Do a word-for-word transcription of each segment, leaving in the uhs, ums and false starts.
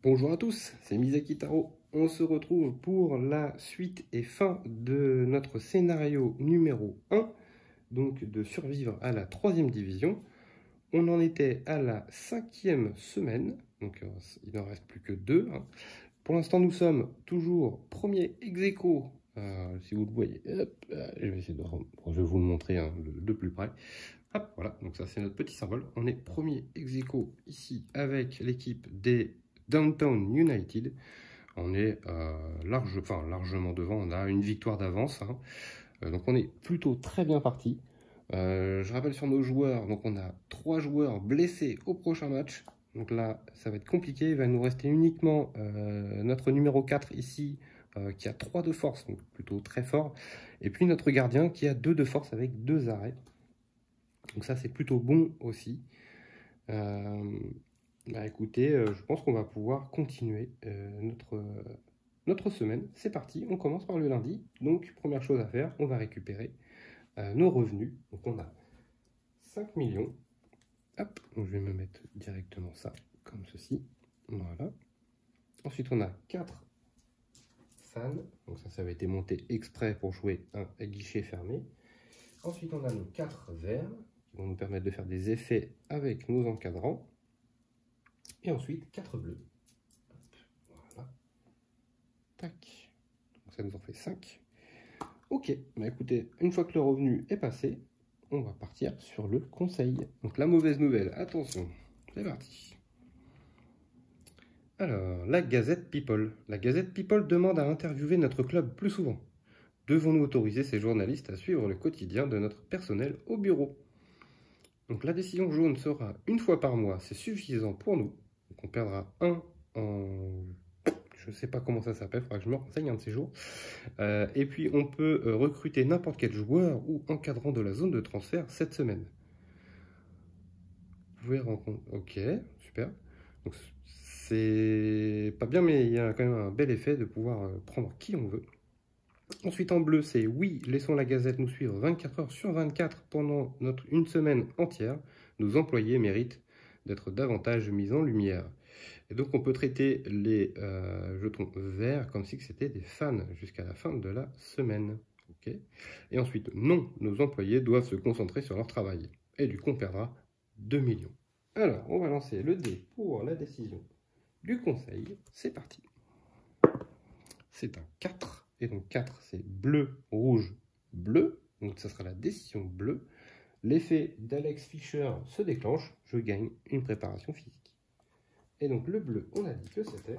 Bonjour à tous, c'est Misaki Taro. On se retrouve pour la suite et fin de notre scénario numéro un, donc de survivre à la troisième division. On en était à la cinquième semaine, donc euh, il n'en reste plus que deux. Hein. Pour l'instant, nous sommes toujours premier ex-aequo. Euh, si vous le voyez, hop, euh, je vais essayer de, je vais vous le montrer hein, de, de plus près. Hop, voilà, donc ça c'est notre petit symbole. On est premier ex-aequo ici avec l'équipe des Downtown United. On est euh, large, enfin, largement devant, on a une victoire d'avance. Hein. Euh, donc on est plutôt très bien parti. Euh, je rappelle sur nos joueurs, donc on a trois joueurs blessés au prochain match. Donc là, ça va être compliqué. Il va nous rester uniquement euh, notre numéro quatre ici, euh, qui a trois de force, donc plutôt très fort. Et puis notre gardien qui a deux de force avec deux arrêts. Donc ça, c'est plutôt bon aussi. Euh, bah écoutez, euh, je pense qu'on va pouvoir continuer euh, notre, euh, notre semaine. C'est parti, on commence par le lundi. Donc, première chose à faire, on va récupérer euh, nos revenus. Donc, on a cinq millions. Hop, donc je vais me mettre directement ça, comme ceci. Voilà. Ensuite, on a quatre fans. Donc ça, ça avait été monté exprès pour jouer un guichet fermé. Ensuite, on a nos quatre verts qui vont nous permettre de faire des effets avec nos encadrants. Et ensuite, quatre bleus. Voilà. Tac. Donc ça nous en fait cinq. Ok, bah écoutez, une fois que le revenu est passé, on va partir sur le conseil. Donc la mauvaise nouvelle, attention, c'est parti. Alors, la Gazette People. La Gazette People demande à interviewer notre club plus souvent. Devons-nous autoriser ces journalistes à suivre le quotidien de notre personnel au bureau? Donc la décision jaune sera une fois par mois, c'est suffisant pour nous. Donc on perdra un en... Je ne sais pas comment ça s'appelle, il faudra que je me renseigne un de ces jours. Euh, et puis on peut euh, recruter n'importe quel joueur ou encadrant de la zone de transfert cette semaine. Vous pouvez rencontrer... Ok, super. Donc c'est pas bien, mais il y a quand même un bel effet de pouvoir euh, prendre qui on veut. Ensuite en bleu, c'est oui, laissons la Gazette nous suivre vingt-quatre heures sur vingt-quatre pendant notre une semaine entière. Nos employés méritent d'être davantage mis en lumière. Et donc on peut traiter les euh, jetons verts comme si c'était des fans jusqu'à la fin de la semaine. Okay. Et ensuite, non, nos employés doivent se concentrer sur leur travail. Et du coup, on perdra deux millions. Alors, on va lancer le dé pour la décision du conseil. C'est parti. C'est un quatre. Et donc quatre, c'est bleu, rouge, bleu. Donc ça sera la décision bleue. L'effet d'Alex Fischer se déclenche. Je gagne une préparation physique. Et donc le bleu, on a dit que c'était...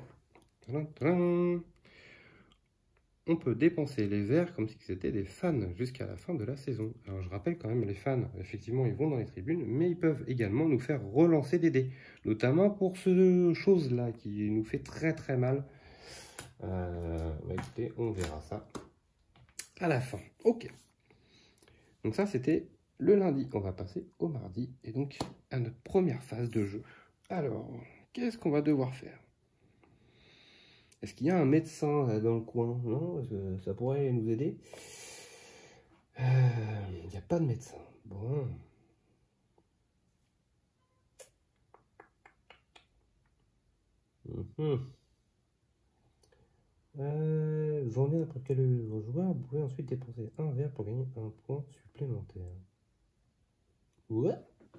On peut dépenser les verts comme si c'était des fans jusqu'à la fin de la saison. Alors je rappelle quand même, les fans, effectivement, ils vont dans les tribunes, mais ils peuvent également nous faire relancer des dés. Notamment pour ce chose-là qui nous fait très très mal. Euh, bah écoutez, on verra ça à la fin. Ok. Donc ça, c'était le lundi. On va passer au mardi et donc à notre première phase de jeu. Alors... qu'est-ce qu'on va devoir faire? Est-ce qu'il y a un médecin là, dans le coin? Non, ça pourrait nous aider. Il euh, n'y a pas de médecin. Bon. Mmh. Euh, journée après quel joueur, vous pouvez ensuite dépenser un verre pour gagner un point supplémentaire. Ouais.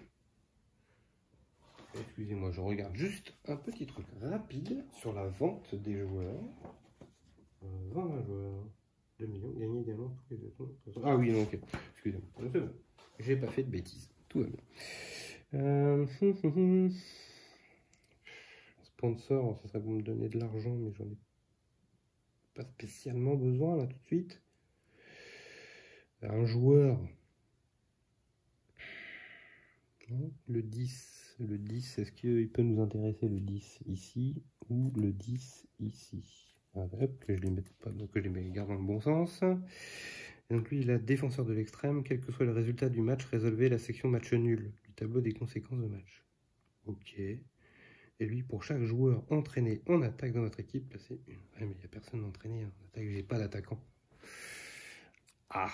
Excusez-moi, je regarde juste un petit truc rapide sur la vente des joueurs. Euh, vingt joueurs, deux millions, gagner également tous les deux. Ah oui, non, ok. Excusez-moi, c'est bon. J'ai pas fait de bêtises. Tout va bien. Euh, hum, hum, hum. Sponsor, ça serait pour me donner de l'argent, mais j'en ai pas spécialement besoin là tout de suite. Un joueur. Non, le dix. Le dix, est-ce qu'il peut nous intéresser le dix ici ou le dix ici? Ah, hop, que je les mette pas, donc que je les garde dans le bon sens. Et donc lui, il a défenseur de l'extrême, quel que soit le résultat du match, résolvez la section match nul du tableau des conséquences de match. Ok. Et lui, pour chaque joueur entraîné en attaque dans notre équipe, placez une. Ouais, mais il n'y a personne entraîné en attaque, j'ai pas d'attaquant. Ah.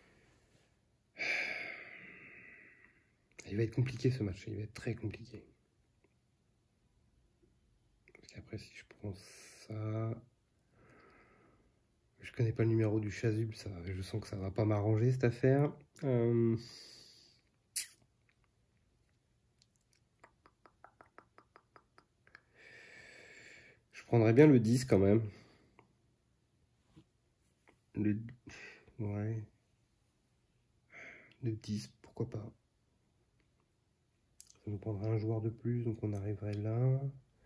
Il va être compliqué ce match, il va être très compliqué. Après, si je prends ça... Je connais pas le numéro du chasuble, ça, je sens que ça va pas m'arranger cette affaire. Euh... Je prendrais bien le dix quand même. Le... Ouais. Le dix, pourquoi pas. Ça nous prendrait un joueur de plus, donc on arriverait là.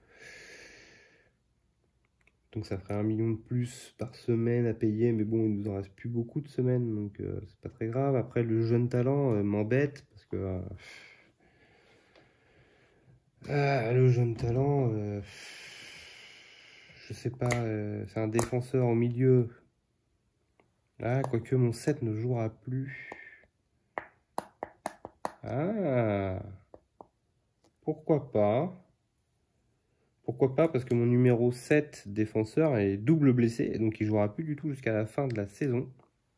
Donc ça ferait un million de plus par semaine à payer, mais bon, il nous en reste plus beaucoup de semaines, donc euh, c'est pas très grave. Après, le jeune talent euh, m'embête, parce que... Euh, ah, le jeune talent, euh, je sais pas, euh, c'est un défenseur au milieu. Ah, quoique mon sept ne jouera plus. Ah, pourquoi pas? Pourquoi pas? Parce que mon numéro sept défenseur est double blessé, et donc il jouera plus du tout jusqu'à la fin de la saison.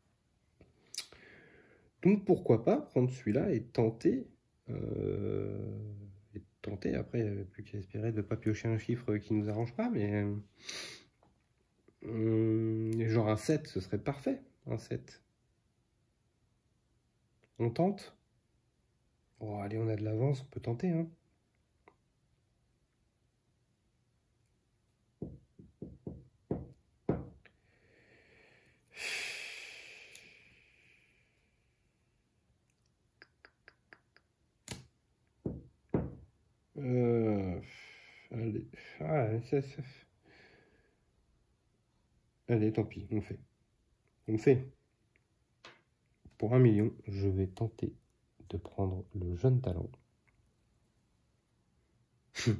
Donc pourquoi pas prendre celui-là et tenter, euh, et tenter, après, il n'y avait plus qu'à espérer de ne pas piocher un chiffre qui ne nous arrange pas, mais euh, genre un sept, ce serait parfait, un sept. On tente? Oh, allez, on a de l'avance, on peut tenter, hein. Euh, allez, ah, ça, ça... allez, tant pis, on fait. On fait. Pour un million, je vais tenter de prendre le jeune talent. Je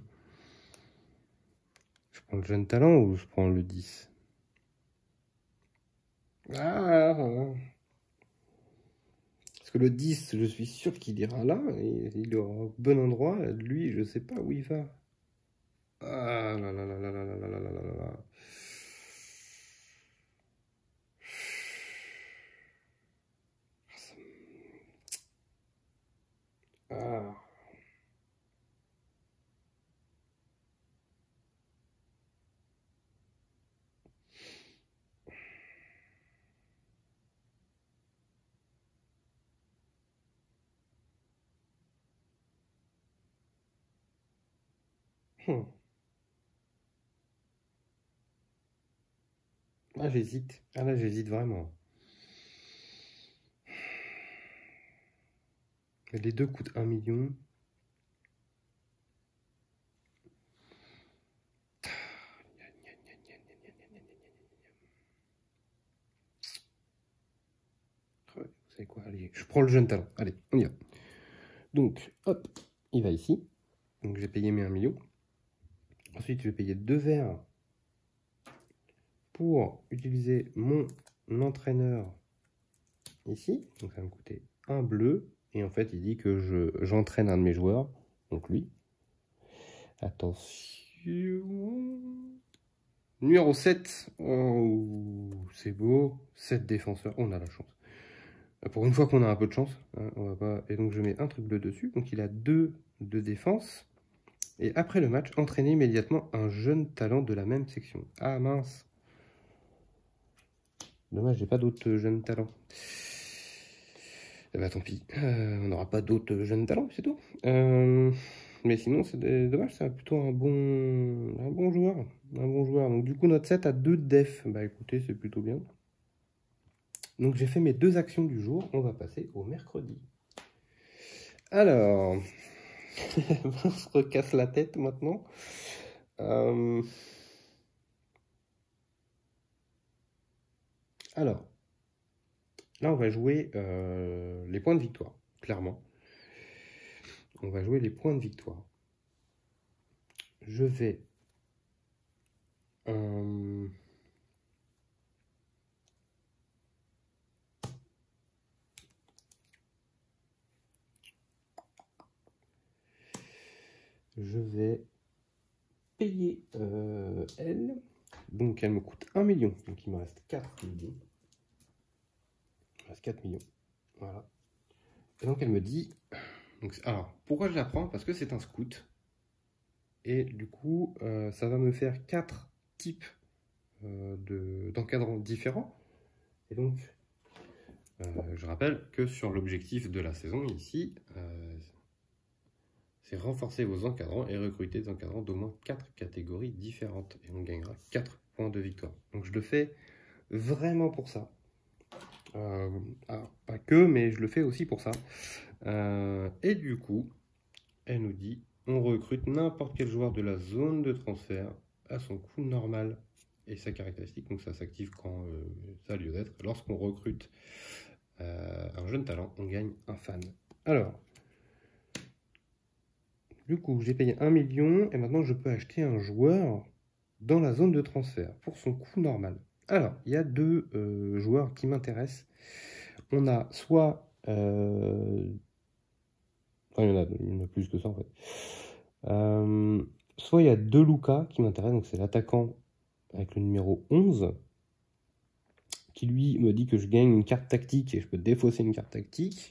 prends le jeune talent ou je prends le dix? Ah, parce que le dix, je suis sûr qu'il ira là, et il est au bon endroit. Lui, je sais pas où il va. Ah là là là là là là là là là là là. Ah. Hmm. Ah, j'hésite. Ah là, j'hésite vraiment. Les deux coûtent un million. Vous savez quoi? Allez, je prends le jeune talent. Allez, on y va. Donc, hop, il va ici. Donc, j'ai payé mes un million. Ensuite, je vais payer deux verres pour utiliser mon entraîneur ici. Donc, ça va me coûter un bleu. Et en fait, il dit que je j'entraîne un de mes joueurs. Donc, lui. Attention. Numéro sept. Oh, c'est beau. sept défenseurs. On a la chance. Pour une fois qu'on a un peu de chance. Hein, on va pas... Et donc, je mets un truc bleu dessus. Donc, il a deux de défense. Et après le match, entraîner immédiatement un jeune talent de la même section. Ah mince. Dommage, j'ai pas d'autres jeunes talents. Eh bah tant pis, euh, on n'aura pas d'autres jeunes talents, c'est tout. Euh, mais sinon, c'est dommage, c'est plutôt un bon, un bon joueur. Un bon joueur. Donc du coup, notre set a deux def. Bah écoutez, c'est plutôt bien. Donc j'ai fait mes deux actions du jour. On va passer au mercredi. Alors, on se recasse la tête maintenant. Euh... Alors, là, on va jouer euh, les points de victoire, clairement. On va jouer les points de victoire. Je vais... Euh, je vais payer euh, elle. Donc, elle me coûte un million. Donc, il me reste quatre millions. Il me reste quatre millions. Voilà. Et donc, elle me dit... Donc, alors, pourquoi je la prends? Parce que c'est un scout. Et du coup, euh, ça va me faire quatre types euh, d'encadrants différents. Et donc, euh, je rappelle que sur l'objectif de la saison, ici, euh, c'est renforcer vos encadrants et recruter des encadrants d'au moins quatre catégories différentes. Et on gagnera quatre points de victoire. Donc je le fais vraiment pour ça. Euh, alors, pas que, mais je le fais aussi pour ça. Euh, et du coup, elle nous dit, on recrute n'importe quel joueur de la zone de transfert à son coût normal et sa caractéristique. Donc ça s'active quand euh, ça a lieu d'être. Lorsqu'on recrute euh, un jeune talent, on gagne un fan. Alors, du coup, j'ai payé un million et maintenant je peux acheter un joueur dans la zone de transfert pour son coût normal. Alors, il y a deux euh, joueurs qui m'intéressent. On a soit... Euh... Enfin, il y en a, il y en a plus que ça en fait. Euh, soit il y a deux Luka qui m'intéressent, donc c'est l'attaquant avec le numéro onze, qui lui me dit que je gagne une carte tactique et je peux défausser une carte tactique.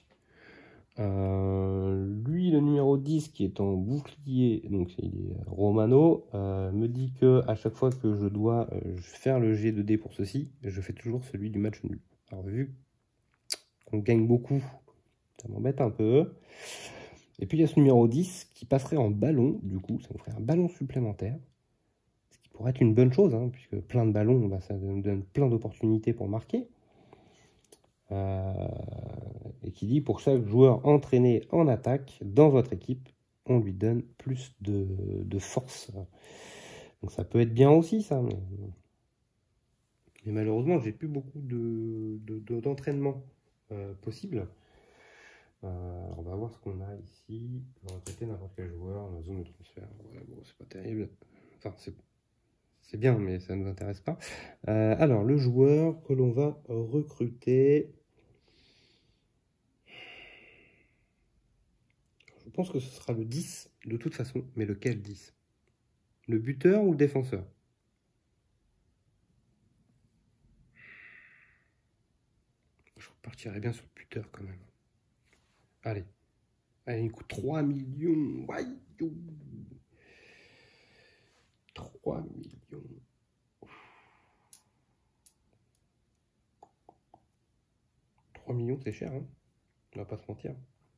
Euh, lui, le numéro dix, qui est en bouclier, donc il est Romano, euh, me dit que à chaque fois que je dois euh, faire le G de D pour ceci, je fais toujours celui du match nul. Alors vu qu'on gagne beaucoup, ça m'embête un peu. Et puis il y a ce numéro dix qui passerait en ballon, du coup, ça nous ferait un ballon supplémentaire. Ce qui pourrait être une bonne chose, hein, puisque plein de ballons, bah, ça nous donne plein d'opportunités pour marquer. Euh, et qui dit pour chaque joueur entraîné en attaque dans votre équipe, on lui donne plus de, de force. Donc ça peut être bien aussi, ça. Mais, mais malheureusement, j'ai plus beaucoup de, de, de, d'entraînement euh, possible. Euh, on va voir ce qu'on a ici. On va recruter n'importe quel joueur dans la zone de transfert. Ouais, bon, c'est pas terrible. Enfin, c'est c'est bien, mais ça ne nous intéresse pas. Euh, alors, le joueur que l'on va recruter... Je pense que ce sera le dix, de toute façon. Mais lequel dix? Le buteur ou le défenseur? Je repartirais bien sur le buteur, quand même. Allez. Allez, il coûte trois millions. trois millions. trois millions, c'est cher, hein. On va pas se mentir.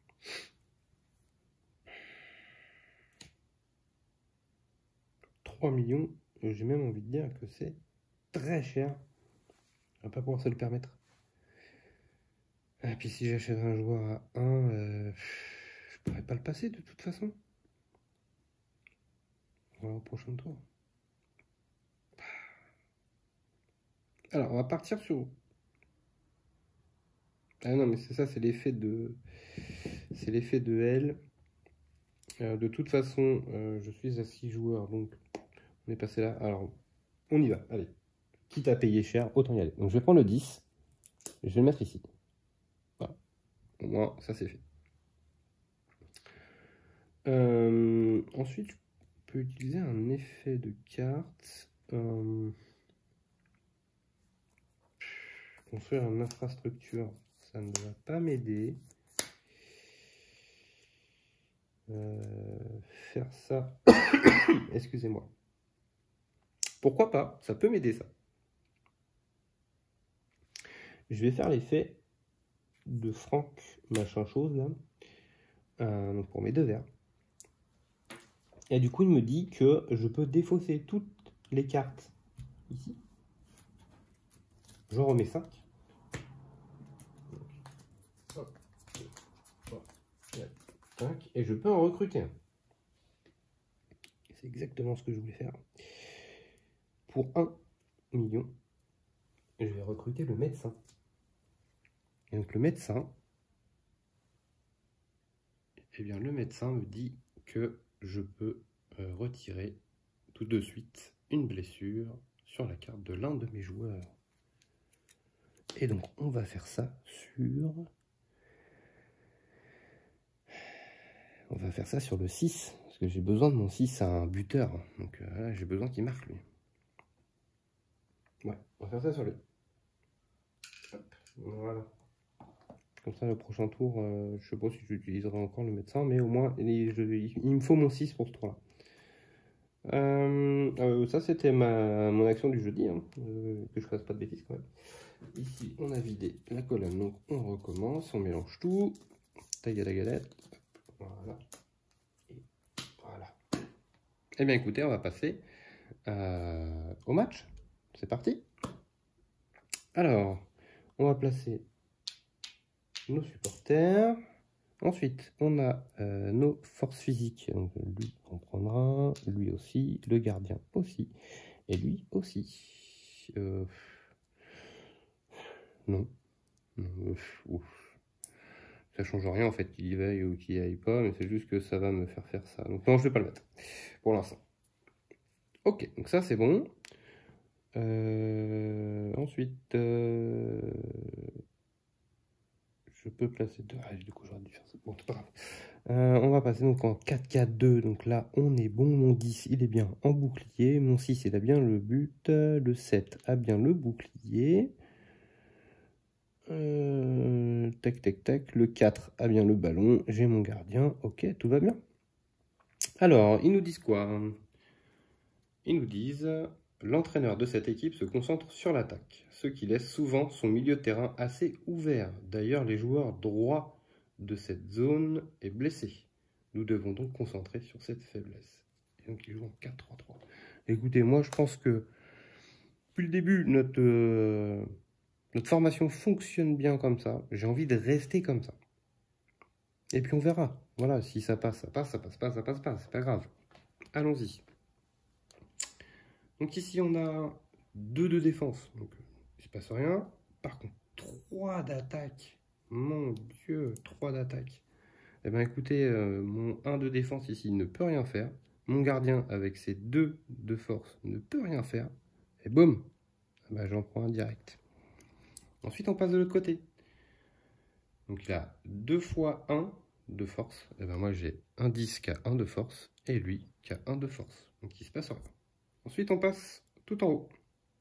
trois millions, j'ai même envie de dire que c'est très cher. On va pas pouvoir se le permettre. Et puis si j'achète un joueur à un, euh, je pourrais pas le passer de toute façon. Voilà, au prochain tour. Alors, on va partir sur... Ah non, mais c'est ça, c'est l'effet de... C'est l'effet de L. Euh, de toute façon, euh, je suis à six joueurs, donc on est passé là. Alors, on y va, allez. Quitte à payer cher, autant y aller. Donc je vais prendre le dix, je vais le mettre ici. Voilà. Au moins, ça c'est fait. Euh, ensuite, je peux utiliser un effet de carte. Euh, construire une infrastructure, ça ne va pas m'aider. Euh, faire ça, excusez-moi. Pourquoi pas? Ça peut m'aider, ça. Je vais faire l'effet de Franck machin chose là, euh, donc pour mes deux verres. Et du coup, il me dit que je peux défausser toutes les cartes ici. J'en remets cinq. Et je peux en recruter un. C'est exactement ce que je voulais faire. Pour un million, je vais recruter le médecin. Et donc le médecin, eh bien le médecin me dit que je peux euh, retirer tout de suite une blessure sur la carte de l'un de mes joueurs. Et donc on va faire ça sur... On va faire ça sur le six, parce que j'ai besoin de mon six à un buteur. Donc euh, là, j'ai besoin qu'il marque lui. Ouais, on va faire ça sur le... Hop, voilà. Comme ça, le prochain tour, euh, je sais pas si j'utiliserai encore le médecin, mais au moins, il, je, il me faut mon six pour ce tour-là. Euh, euh, ça, c'était ma mon action du jeudi, hein, euh, que je fasse pas de bêtises quand même. Ici, on a vidé la colonne, donc on recommence, on mélange tout. Tagadagalette. Voilà. Et voilà. Eh bien, écoutez, on va passer euh, au match. C'est parti. Alors, on va placer nos supporters. Ensuite, on a euh, nos forces physiques. Donc, lui, on prendra. Lui aussi. Le gardien aussi. Et lui aussi. Euh... Non. non. Ouf. Ça change rien en fait qu'il y aille ou qu'il y aille pas, mais c'est juste que ça va me faire faire ça. Donc non, je vais pas le mettre pour l'instant. Ok, donc ça c'est bon. Euh, ensuite, euh, je peux placer deux. Ah, du coup, j'aurais dû faire ça. Bon, c'est pas grave. Euh, on va passer donc en quatre quatre deux. Donc là, on est bon. Mon dix, il est bien en bouclier. Mon six, il a bien le but. Le sept a bien le bouclier. Euh, tac, tac, tac. Le quatre a bien le ballon. J'ai mon gardien. Ok, tout va bien. Alors, ils nous disent quoi? Ils nous disent... L'entraîneur de cette équipe se concentre sur l'attaque, ce qui laisse souvent son milieu de terrain assez ouvert. D'ailleurs, les joueurs droits de cette zone est blessé. Nous devons donc concentrer sur cette faiblesse. Et donc, ils jouent en quatre trois trois. Écoutez, moi, je pense que depuis le début, notre, euh, notre formation fonctionne bien comme ça. J'ai envie de rester comme ça. Et puis, on verra. Voilà, si ça passe, ça passe, ça passe pas, ça passe pas. C'est pas grave. Allons-y. Donc ici, on a deux de défense, donc il ne se passe rien. Par contre, trois d'attaque. Mon Dieu, trois d'attaque. Eh bien écoutez, euh, mon un de défense ici ne peut rien faire. Mon gardien, avec ses deux de force, ne peut rien faire. Et boum, eh ben, j'en prends un direct. Ensuite, on passe de l'autre côté. Donc il a deux fois un de force. Eh ben, moi, j'ai un dix qui a un de force et lui qui a un de force. Donc il ne se passe rien. Ensuite, on passe tout en haut.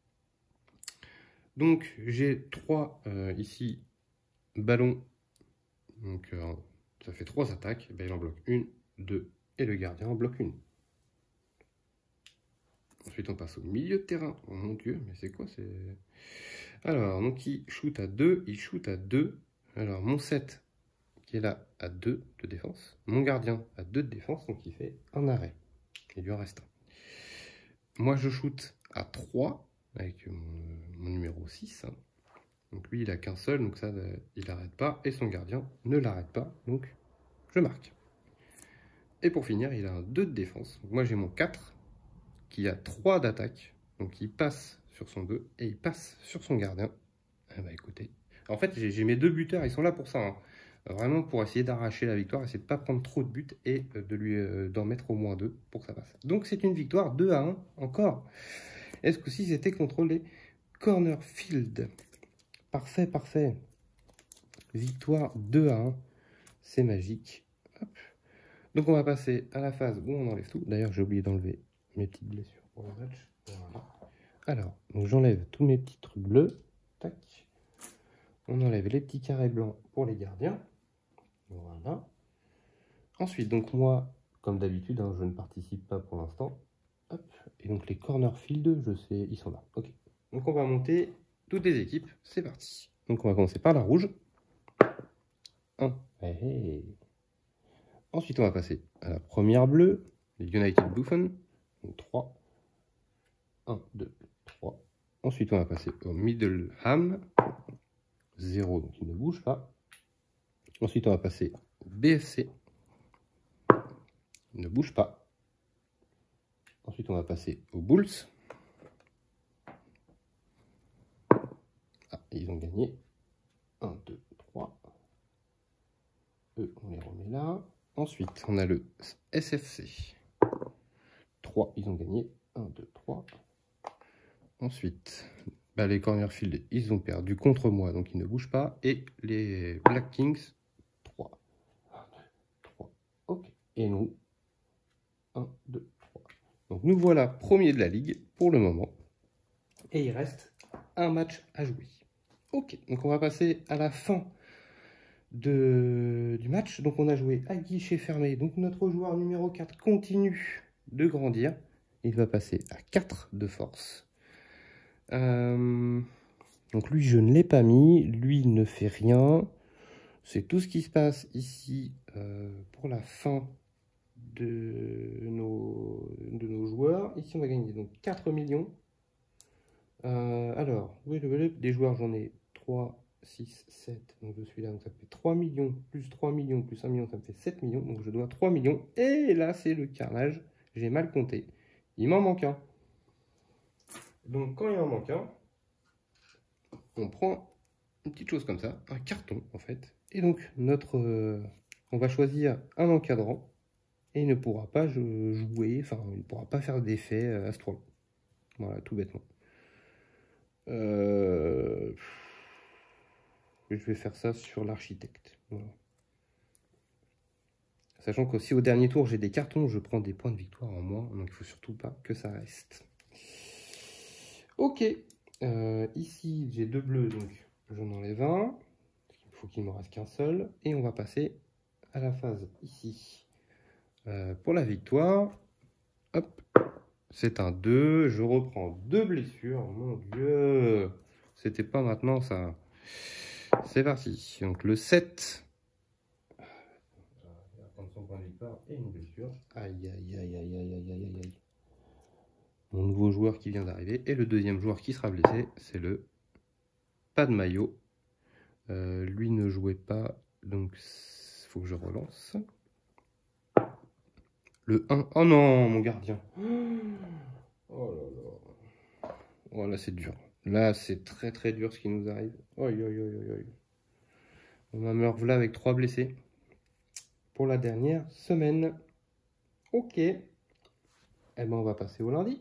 Donc, j'ai trois euh, ici ballons. Donc, euh, ça fait trois attaques. Ben, il en bloque une, deux, et le gardien en bloque une. Ensuite, on passe au milieu de terrain. Oh mon Dieu, mais c'est quoi? C'est Alors, donc, il shoot à deux. Il shoot à deux. Alors, mon sept, qui est là, à deux de défense. Mon gardien à deux de défense. Donc, il fait un arrêt. Il lui en reste un. Moi, je shoot à trois avec mon, mon numéro six. Donc lui, il n'a qu'un seul, donc ça, il n'arrête pas. Et son gardien ne l'arrête pas, donc je marque. Et pour finir, il a un deux de défense. Donc moi, j'ai mon quatre qui a trois d'attaque. Donc il passe sur son deux et il passe sur son gardien. Eh ben, écoutez, en fait, j'ai mes deux buteurs, ils sont là pour ça. Hein. Vraiment pour essayer d'arracher la victoire, essayer de ne pas prendre trop de buts et de lui euh, d'en mettre au moins deux pour que ça passe. Donc c'est une victoire deux à un encore. Est-ce que si c'était contre les corner field? Parfait, parfait. Victoire deux à un. C'est magique. Hop. Donc on va passer à la phase où on enlève tout. D'ailleurs, j'ai oublié d'enlever mes petites blessures pour le match. Voilà. Alors, j'enlève tous mes petits trucs bleus. Tac. On enlève les petits carrés blancs pour les gardiens. Voilà. Ensuite, donc moi, comme d'habitude, hein, je ne participe pas pour l'instant. Hop. Et donc les corner field, je sais, ils sont là. Ok. Donc on va monter toutes les équipes. C'est parti. Donc on va commencer par la rouge. un. Hey, hey. Ensuite, on va passer à la première bleue, les United Buffon. Donc trois. un, deux, trois. Ensuite, on va passer au Middleham. zéro, donc il ne bouge pas. Ensuite, on va passer au B F C. Il ne bouge pas. Ensuite, on va passer aux Bulls. Ah, ils ont gagné. un, deux, trois. Eux, on les remet là. Ensuite, on a le S F C. trois, ils ont gagné. un, deux, trois. Ensuite, bah, les Cornerfield, ils ont perdu contre moi, donc ils ne bougent pas. Et les Black Kings, trois. un, deux, trois. Ok. Et nous, un, deux, trois. Donc nous voilà premiers de la ligue pour le moment. Et il reste un match à jouer. Ok, donc on va passer à la fin de, du match. Donc on a joué à guichet fermé. Donc notre joueur numéro quatre continue de grandir. il va passer à quatre de force. Euh, donc lui, je ne l'ai pas mis. Lui, il ne fait rien. C'est tout ce qui se passe ici euh, pour la fin de nos, de nos joueurs. Ici, on va gagner donc quatre millions. Euh, alors, oui, le volume des joueurs, j'en ai trois, six, sept. Donc je suis là, donc ça fait trois millions, plus trois millions, plus un million, ça me fait sept millions. Donc je dois trois millions. Et là, c'est le carnage. J'ai mal compté. Il m'en manque un. Donc quand il en manque un, on prend une petite chose comme ça, un carton en fait. Et donc notre, euh, on va choisir un encadrant. Et il ne pourra pas jouer, enfin il ne pourra pas faire d'effet à ce tour-là. Voilà, tout bêtement. Euh... Je vais faire ça sur l'architecte. Voilà. Sachant qu'aussi au dernier tour, j'ai des cartons, je prends des points de victoire en moins. Donc il ne faut surtout pas que ça reste. Ok. Euh, ici, j'ai deux bleus, donc j'en enlève un. Il faut qu'il ne me reste qu'un seul. Et on va passer à la phase ici. Euh, pour la victoire. Hop. C'est un deux. Je reprends deux blessures. Mon Dieu. C'était pas maintenant ça. C'est parti. Donc le sept. Il va prendre son point de victoire et une blessure. Aïe, aïe, aïe, aïe, aïe, aïe, aïe, aïe. Mon nouveau joueur qui vient d'arriver. Et le deuxième joueur qui sera blessé, c'est le pas de maillot. Euh, lui ne jouait pas. Donc il faut que je relance. Le un. Oh non, mon gardien. Oh là là. Oh là, c'est dur. Là, c'est très très dur ce qui nous arrive. Aïe, aïe, aïe, aïe, aïe. On va me revoilà avec trois blessés pour la dernière semaine. Ok. Eh ben, on va passer au lundi.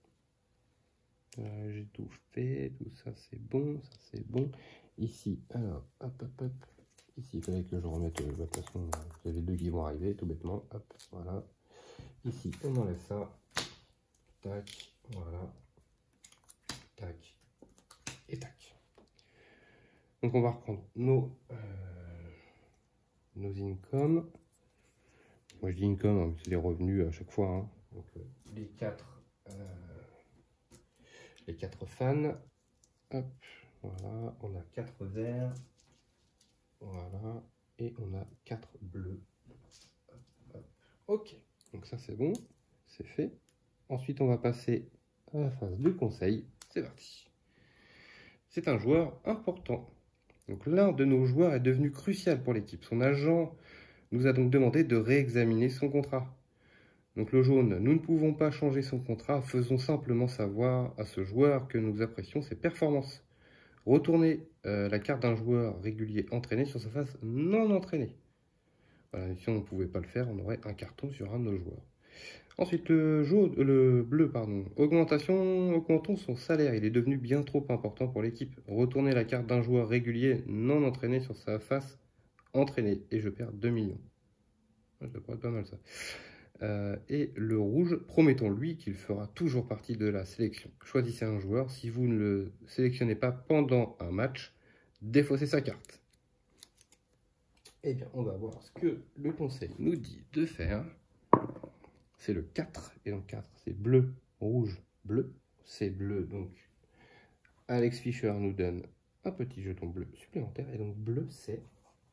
Euh, J'ai tout fait. Tout ça, c'est bon. Ça, c'est bon. Ici, alors, hop, hop, hop. Ici, il fallait que je remette. Euh, de toute façon, vous avez deux qui vont arriver, tout bêtement. Hop, voilà. Ici, on enlève ça. Tac, voilà. Tac. Et tac. Donc, on va reprendre nos, euh, nos income. Moi, je dis income, hein, c'est les revenus à chaque fois. Hein. Donc, euh, les quatre, euh, les quatre fans. Hop, voilà. On a quatre verts. Voilà. Et on a quatre bleus. Hop, hop. Ok. Donc, ça, c'est bon. C'est fait. Ensuite, on va passer à la phase de conseil. C'est parti. C'est un joueur important. Donc l'un de nos joueurs est devenu crucial pour l'équipe. Son agent nous a donc demandé de réexaminer son contrat. Donc le jaune, nous ne pouvons pas changer son contrat, faisons simplement savoir à ce joueur que nous apprécions ses performances. Retournez euh, la carte d'un joueur régulier entraîné sur sa phase non entraînée. Voilà, si on ne pouvait pas le faire, on aurait un carton sur un de nos joueurs. Ensuite, le, jaune, le bleu, pardon. Augmentation, augmentons son salaire. Il est devenu bien trop important pour l'équipe. Retournez la carte d'un joueur régulier non entraîné sur sa face entraînée. Et je perds deux millions. Ça pourrait être pas mal ça. Euh, et le rouge, promettons-lui qu'il fera toujours partie de la sélection. Choisissez un joueur. Si vous ne le sélectionnez pas pendant un match, défaussez sa carte. Eh bien, on va voir ce que le conseil nous dit de faire. C'est le quatre, et donc quatre, c'est bleu, rouge, bleu. C'est bleu, donc Alex Fischer nous donne un petit jeton bleu supplémentaire, et donc bleu, c'est...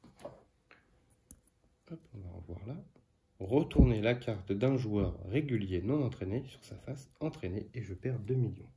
Hop, on va revoir là. Retourner la carte d'un joueur régulier non entraîné sur sa face entraînée, et je perds deux millions.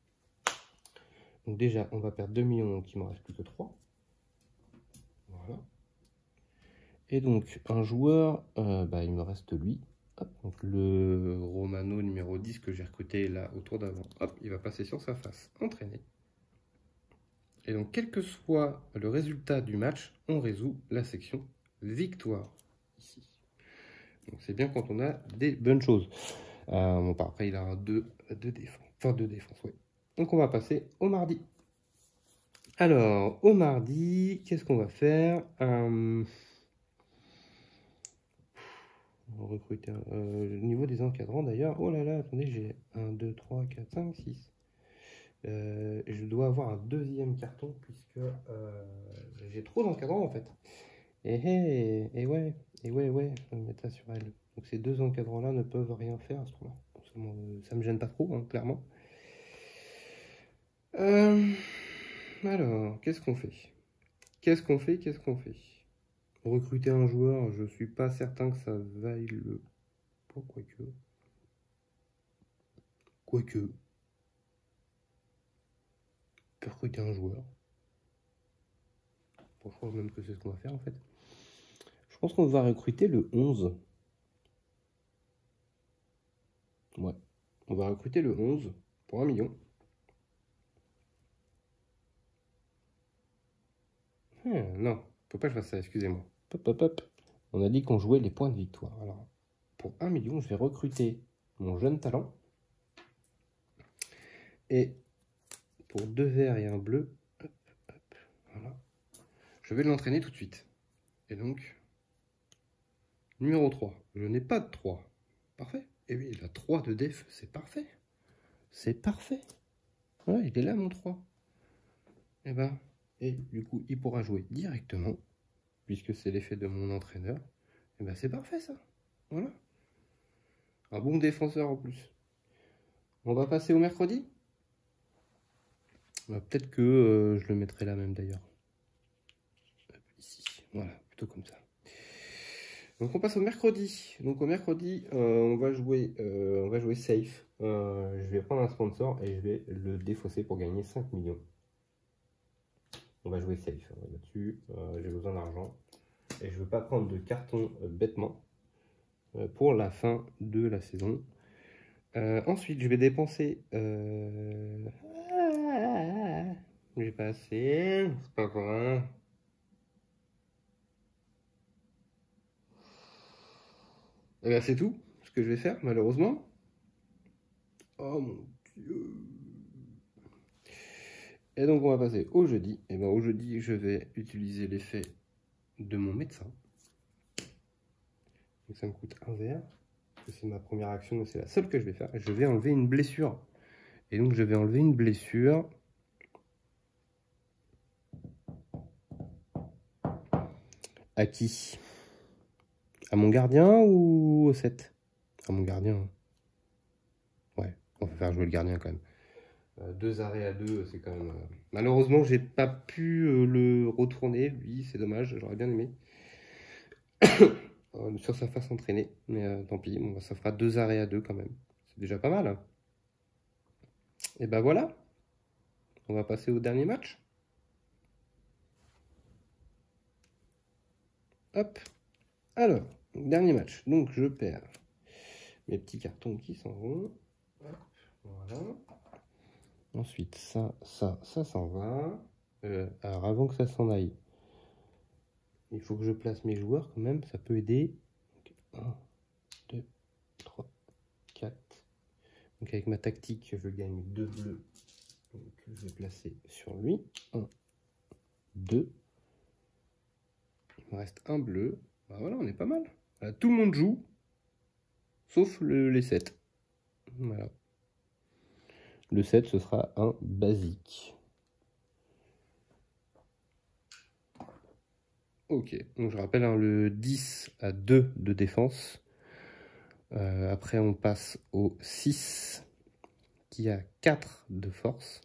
Donc déjà, on va perdre deux millions, donc il m'en reste plus que trois. Voilà. Et donc, un joueur, euh, bah, il me reste lui. Hop, donc le Romano numéro dix que j'ai recruté là au tour d'avant, hop, il va passer sur sa face entraîné. Et donc, quel que soit le résultat du match, on résout la section victoire ici. Donc, c'est bien quand on a des bonnes choses. Euh, bon, après, il a un deux de défense. Enfin, deux défense, oui. Donc, on va passer au mardi. Alors, au mardi, qu'est-ce qu'on va faire euh... recruter euh, au niveau des encadrants d'ailleurs. Oh là là, attendez, j'ai un, deux, trois, quatre, cinq, six. Euh, je dois avoir un deuxième carton puisque euh, j'ai trop d'encadrants en fait. Et, et, et ouais, et ouais, ouais, je vais mettre ça sur elle. Donc ces deux encadrants là ne peuvent rien faire à ce moment-là. ça, me, ça me gêne pas trop, hein, clairement. Euh, alors, qu'est-ce qu'on fait? Qu'est-ce qu'on fait? Qu'est-ce qu'on fait? Recruter un joueur, je suis pas certain que ça vaille le... Oh, quoique... Quoique... On peut recruter un joueur. Bon, je crois même que c'est ce qu'on va faire, en fait. Je pense qu'on va recruter le onze. Ouais. On va recruter le onze pour un million. Ah, non, faut pas que je fasse ça, excusez-moi. Hop, hop, hop. On a dit qu'on jouait les points de victoire. Alors, pour un million, je vais recruter mon jeune talent. Et pour deux verts et un bleu, hop, hop, voilà. Je vais l'entraîner tout de suite. Et donc, numéro trois. Je n'ai pas de trois. Parfait. Et oui, il a trois de def, c'est parfait. C'est parfait. Ouais, il est là, mon trois. Et ben, et du coup, il pourra jouer directement, puisque c'est l'effet de mon entraîneur. Et ben, c'est parfait, ça. Voilà. Un bon défenseur en plus. On va passer au mercredi. Bah, peut-être que euh, je le mettrai là même d'ailleurs. Ici, voilà, plutôt comme ça. Donc on passe au mercredi. Donc au mercredi, euh, on va jouer, euh, on va jouer safe. Euh, je vais prendre un sponsor et je vais le défausser pour gagner cinq millions. On va jouer safe là-dessus. Euh, J'ai besoin d'argent et je veux pas prendre de carton euh, bêtement euh, pour la fin de la saison. Euh, ensuite, je vais dépenser. Euh... Ah, j'ai pas assez. C'est pas vrai. Et bien, c'est tout ce que je vais faire, malheureusement. Oh mon Dieu. Et donc, on va passer au jeudi. Et bien, au jeudi, je vais utiliser l'effet de mon médecin. Donc, ça me coûte un vert. C'est ma première action, c'est la seule que je vais faire. Je vais enlever une blessure. Et donc, je vais enlever une blessure. À qui? À mon gardien ou au sept? À mon gardien. Ouais, on va faire jouer le gardien quand même. Euh, deux arrêts à deux, c'est quand même... Euh... Malheureusement, j'ai pas pu euh, le retourner. Lui, c'est dommage, j'aurais bien aimé. euh, sur sa face entraînée. Mais euh, tant pis, bon, ça fera deux arrêts à deux quand même. C'est déjà pas mal. Hein. Et ben voilà. On va passer au dernier match. Hop. Alors, dernier match. Donc, je perds mes petits cartons qui s'en vont. Hop, voilà. Ensuite, ça, ça, ça s'en va. Euh, alors, avant que ça s'en aille, il faut que je place mes joueurs quand même. Ça peut aider. un, deux, trois, quatre. Donc, avec ma tactique, je gagne deux bleus. Donc, je vais placer sur lui. un, deux. Il me reste un bleu. Bah voilà, on est pas mal. Voilà, tout le monde joue, sauf le, les sept. Voilà. Le sept, ce sera un basique. Ok, donc je rappelle, hein, le dix à deux de défense. Euh, après, on passe au six, qui a quatre de force.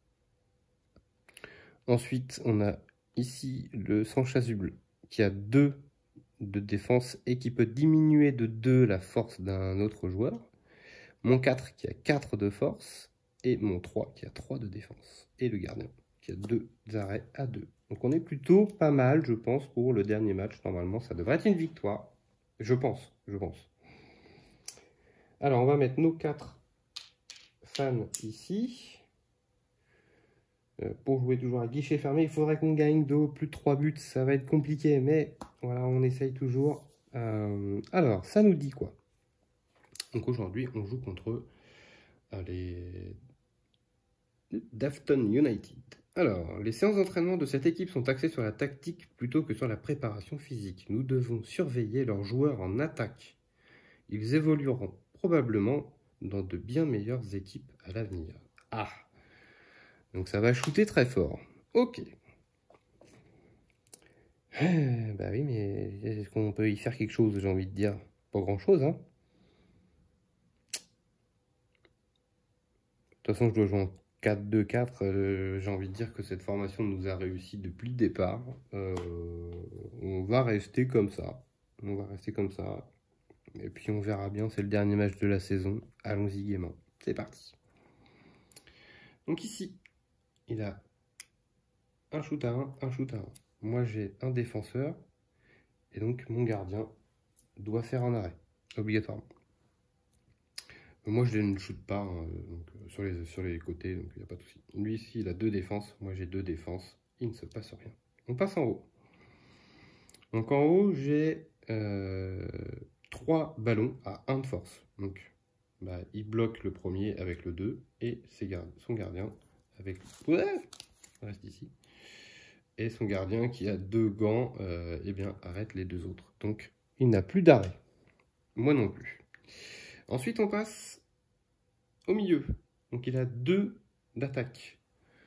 Ensuite, on a ici le sans chasuble, qui a deux de défense et qui peut diminuer de deux la force d'un autre joueur. Mon quatre, qui a quatre de force. Et mon trois, qui a trois de défense. Et le gardien, qui a deux arrêts à deux. Donc on est plutôt pas mal, je pense, pour le dernier match. Normalement, ça devrait être une victoire. Je pense, je pense. Alors, on va mettre nos quatre fans ici. Euh, pour jouer toujours à guichet fermé, il faudrait qu'on gagne de plus de trois buts. Ça va être compliqué, mais voilà, on essaye toujours. Euh, alors, ça nous dit quoi? Donc aujourd'hui, on joue contre euh, les... Dafton United. Alors, les séances d'entraînement de cette équipe sont axées sur la tactique plutôt que sur la préparation physique. Nous devons surveiller leurs joueurs en attaque. Ils évolueront probablement dans de bien meilleures équipes à l'avenir. Ah! Donc ça va shooter très fort. Ok. Bah oui, mais est-ce qu'on peut y faire quelque chose, j'ai envie de dire? Pas grand-chose, hein? toute façon, je dois jouer en quatre deux quatre. Euh, j'ai envie de dire que cette formation nous a réussi depuis le départ. Euh, on va rester comme ça. On va rester comme ça. Et puis on verra bien, c'est le dernier match de la saison. Allons-y gaiement. C'est parti. Donc ici, il a un shoot à un, un shoot à un. Moi, j'ai un défenseur. Et donc, mon gardien doit faire un arrêt, obligatoirement. Moi, je ne shoot pas hein, donc, sur, les, sur les côtés, donc il n'y a pas de souci. Lui, ici, il a deux défenses. Moi, j'ai deux défenses. Il ne se passe rien. On passe en haut. Donc, en haut, j'ai euh, trois ballons à un de force. Donc, bah, il bloque le premier avec le deux et ses gard son gardien avec... Ouais, reste ici. Et son gardien qui a deux gants, euh, eh bien, arrête les deux autres. Donc, il n'a plus d'arrêt. Moi non plus. Ensuite, on passe au milieu. Donc, il a deux d'attaque.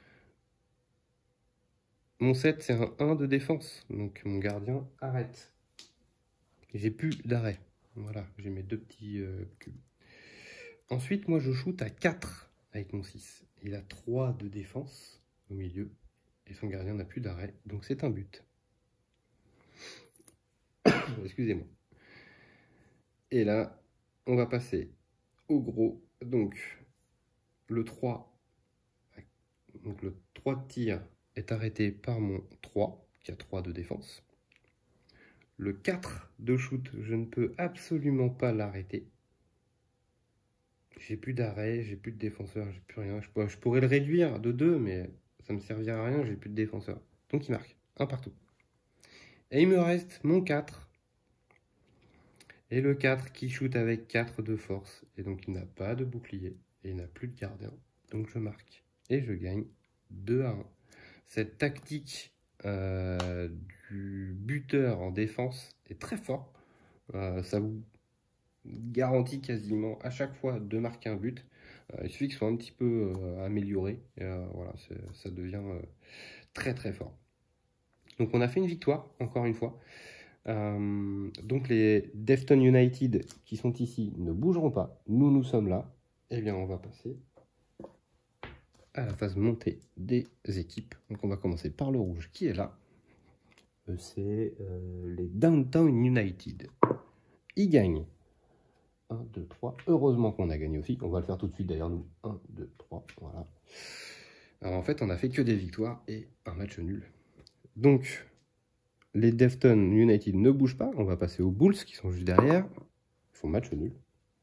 Mon sept, c'est un un de défense. Donc, mon gardien arrête. J'ai plus d'arrêt. Voilà, j'ai mes deux petits euh, cubes. Ensuite, moi, je shoot à quatre avec mon six. Il a trois de défense au milieu. Et son gardien n'a plus d'arrêt. Donc, c'est un but. Excusez-moi. Et là, on va passer au gros. Donc, le trois, donc le trois de tir est arrêté par mon trois, qui a trois de défense. Le quatre de shoot, je ne peux absolument pas l'arrêter. J'ai plus d'arrêt, j'ai plus de défenseur, j'ai plus rien. Je pourrais, je pourrais le réduire de deux, mais ça me servira à rien, j'ai plus de défenseur. Donc il marque, un partout. Et il me reste mon quatre. Et le quatre qui shoot avec quatre de force. Et donc il n'a pas de bouclier. Et il n'a plus de gardien. Donc je marque. Et je gagne deux à un. Cette tactique euh, du buteur en défense est très fort. Euh, ça vous garantit quasiment à chaque fois de marquer un but. Euh, il suffit qu'il soit un petit peu euh, amélioré. Et, euh, voilà, ça devient euh, très très fort. Donc on a fait une victoire, encore une fois. Euh, donc les Defton United qui sont ici ne bougeront pas. Nous, nous sommes là. Eh bien, on va passer à la phase montée des équipes. Donc on va commencer par le rouge qui est là. C'est euh, les Downtown United. Ils gagnent. un, deux, trois. Heureusement qu'on a gagné aussi. On va le faire tout de suite d'ailleurs nous. un, deux, trois. Voilà. Alors en fait, on a fait que des victoires et un match nul. Donc, les Defton United ne bougent pas. On va passer aux Bulls qui sont juste derrière. Ils font match nul.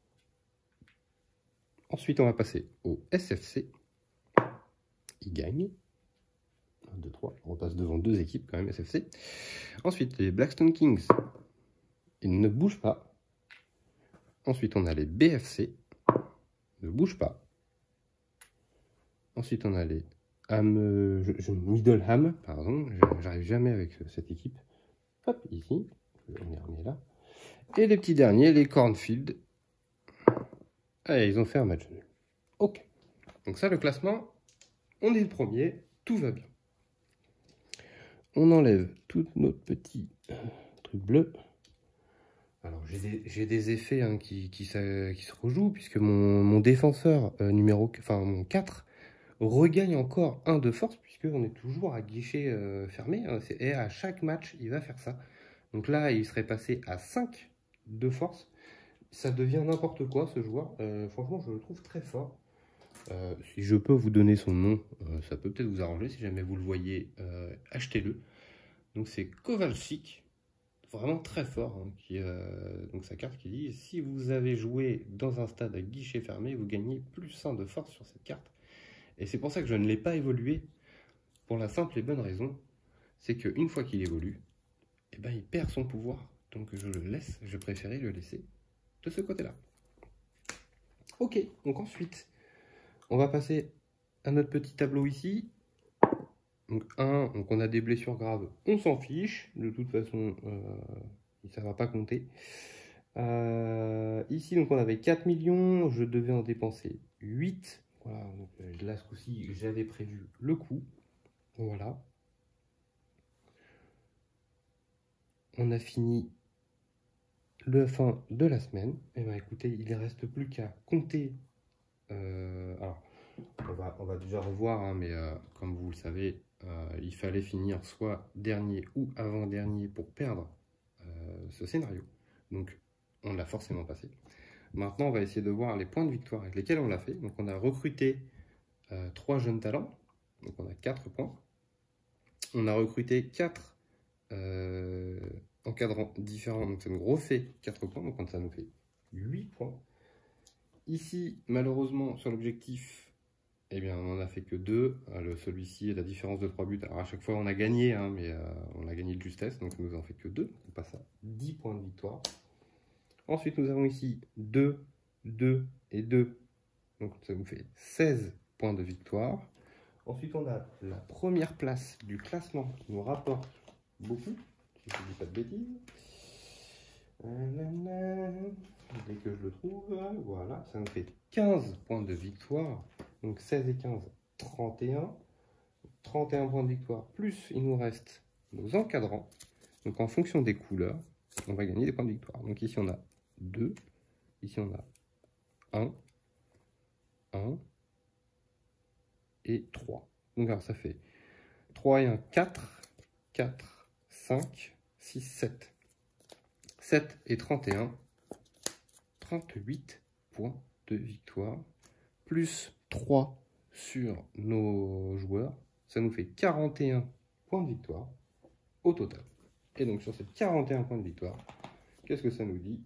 Ensuite, on va passer au S F C. Ils gagnent. un, deux, trois. On repasse devant deux équipes quand même, S F C. Ensuite, les Blackstone Kings. Ils ne bougent pas. Ensuite, on a les B F C. Ils ne bougent pas. Ensuite, on a les Ham, je, je, Middleham. Pardon, j'arrive jamais avec cette équipe. Hop, ici. On est remis là. Et les petits derniers, les Cornfield. Allez, ils ont fait un match nul. Ok. Donc ça, le classement, on est le premier. Tout va bien. On enlève tout notre petit truc bleu. Alors, j'ai des, des effets hein, qui, qui, ça, qui se rejouent, puisque mon, mon défenseur euh, numéro, enfin mon quatre, regagne encore un de force, puisqu'on est toujours à guichet euh, fermé. Hein, et à chaque match, il va faire ça. Donc là, il serait passé à cinq de force. Ça devient n'importe quoi, ce joueur. Euh, franchement, je le trouve très fort. Euh, si je peux vous donner son nom, euh, ça peut peut-être vous arranger. Si jamais vous le voyez, euh, achetez-le. Donc c'est Kowalczyk, vraiment très fort. Hein, qui, euh, donc sa carte qui dit, si vous avez joué dans un stade à guichet fermé, vous gagnez plus un de force sur cette carte. Et c'est pour ça que je ne l'ai pas évolué, pour la simple et bonne raison, c'est qu'une fois qu'il évolue, eh ben, il perd son pouvoir. Donc je le laisse, je préférais le laisser de ce côté-là. Ok, donc ensuite, on va passer à notre petit tableau ici. Donc un, donc on a des blessures graves, on s'en fiche. De toute façon, euh, ça ne va pas compter. Euh, ici, donc on avait quatre millions, je devais en dépenser huit. Voilà, donc là, ce coup-ci, j'avais prévu le coup. Voilà. On a fini le fin de la semaine. Et bien écoutez, il ne reste plus qu'à compter. Euh, alors, On va, on va déjà revoir, hein, mais euh, comme vous le savez, euh, il fallait finir soit dernier ou avant-dernier pour perdre euh, ce scénario. Donc, on l'a forcément passé. Maintenant, on va essayer de voir les points de victoire avec lesquels on l'a fait. Donc, on a recruté euh, trois jeunes talents. Donc, on a quatre points. On a recruté quatre euh, encadrants différents. Donc, ça nous refait quatre points. Donc, ça nous fait huit points. Ici, malheureusement, sur l'objectif, eh bien, on n'en a fait que deux. Celui-ci, la différence de trois buts. Alors, à chaque fois, on a gagné, hein, mais euh, on a gagné de justesse. Donc, nous en fait que deux. On passe à dix points de victoire. Ensuite, nous avons ici deux, deux et deux. Donc, ça nous fait seize points de victoire. Ensuite, on a la première place du classement qui nous rapporte beaucoup, si je ne dis pas de bêtises. Dès que je le trouve, voilà, ça nous fait quinze points de victoire. Donc, seize et quinze, trente et un. trente et un points de victoire, plus il nous reste nos encadrants. Donc, en fonction des couleurs, on va gagner des points de victoire. Donc, ici, on a deux. Ici, on a un, un et trois. Donc, alors, ça fait trois et un, quatre, quatre, cinq, six, sept. sept et trente et un, trente-huit points de victoire, plus trois sur nos joueurs. Ça nous fait quarante et un points de victoire au total. Et donc, sur ces quarante et un points de victoire, qu'est-ce que ça nous dit?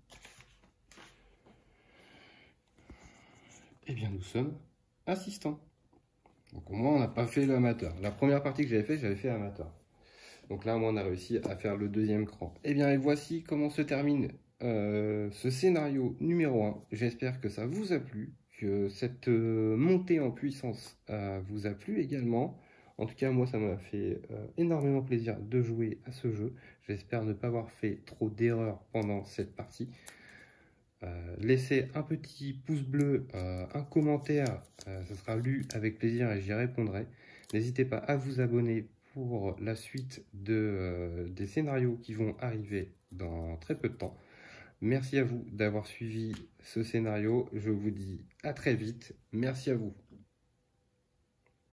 Eh bien, nous sommes assistants. Donc, au moins, on n'a pas fait l'amateur. La première partie que j'avais fait, j'avais fait amateur. Donc là, moi, on a réussi à faire le deuxième cran. Eh bien, et voici comment se termine euh, ce scénario numéro un. J'espère que ça vous a plu, que cette euh, montée en puissance euh, vous a plu également. En tout cas, moi, ça m'a fait euh, énormément plaisir de jouer à ce jeu. J'espère ne pas avoir fait trop d'erreurs pendant cette partie. Euh, laissez un petit pouce bleu, euh, un commentaire, euh, ça sera lu avec plaisir et j'y répondrai. N'hésitez pas à vous abonner pour la suite de, euh, des scénarios qui vont arriver dans très peu de temps. Merci à vous d'avoir suivi ce scénario. Je vous dis à très vite. Merci à vous.